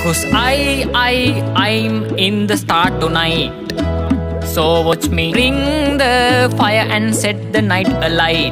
Cause I'm in the star tonight. So watch me bring the fire and set the night alight.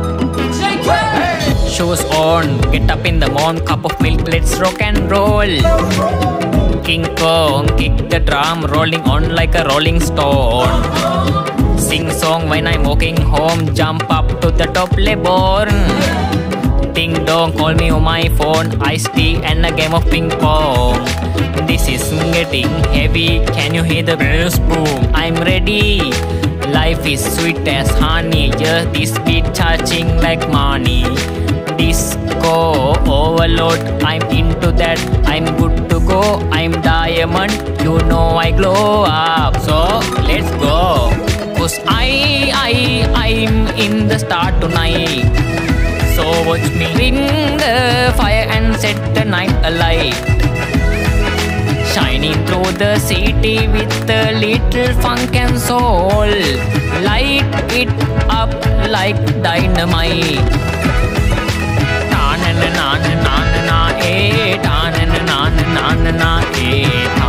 Shoes on, get up in the morning, cup of milk, let's rock and roll. King Kong, kick the drum, rolling on like a rolling stone. Sing song when I'm walking home, jump up to the top leborn. Ding dong, call me on my phone, iced tea and a game of ping pong. This is getting heavy, can you hear the bass boom? I'm ready, life is sweet as honey, just this beat charging like money. Disco overload, I'm into that, I'm good to go, I'm diamond, you know I glow up. So let's go, cause I'm in the star tonight. So watch me bring the fire and set the night alight. Shining through the city with a little funk and soul. Light it up like dynamite. Ta na na na na na na eh, ta na na na na na na eh.